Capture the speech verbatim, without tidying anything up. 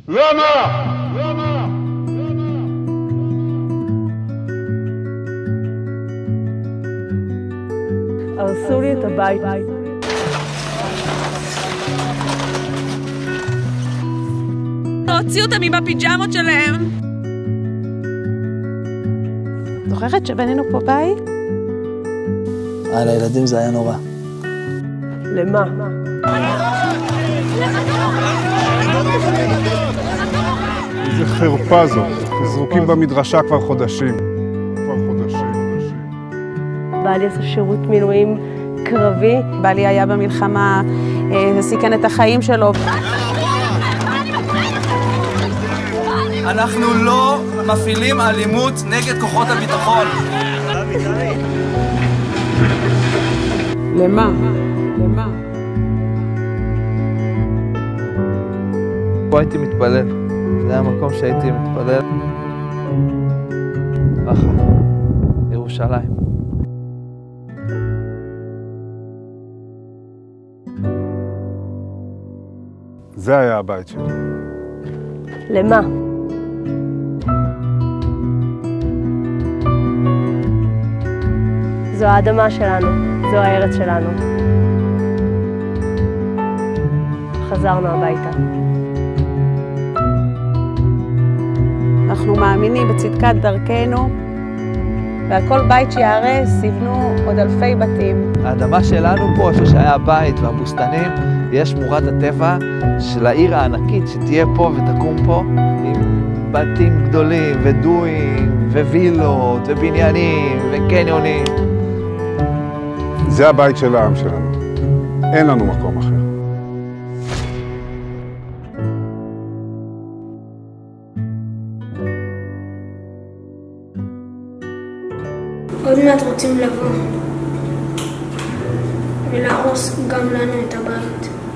למה? למה? הרסו לי את הבית. להוציא אותם עם הפיג'מות שלהם. זוכרת שבנינו פה בית? על הילדים זה היה נורא. למה? איזה חרפה זאת. זרוקים במדרשה כבר חודשים. כבר חודשים. בעלי עשה שירות מילואים קרבי. בעלי היה במלחמה, סיכן את החיים שלו. אנחנו לא מפעילים אלימות נגד כוחות הביטחון. למה? למה? פה הייתי מתפלל. זה היה המקום שהייתי מתפלל. ככה, ירושלים. זה היה הבית שלי. למה? זו האדמה שלנו, זו הארץ שלנו. חזרנו הביתה. אנחנו מאמינים בצדקת דרכנו, ועל כל בית שיערס יבנו עוד אלפי בתים. האדמה שלנו פה, איפה שהיה הבית והבוסתנים, יש שמורת הטבע של העיר הענקית שתהיה פה ותקום פה, עם בתים גדולים ודויים ווילות ובניינים וקניונים. זה הבית של העם שלנו. אין לנו מקום אחר. עוד מעט רוצים לבוא ולהרוס גם לנו את הבית.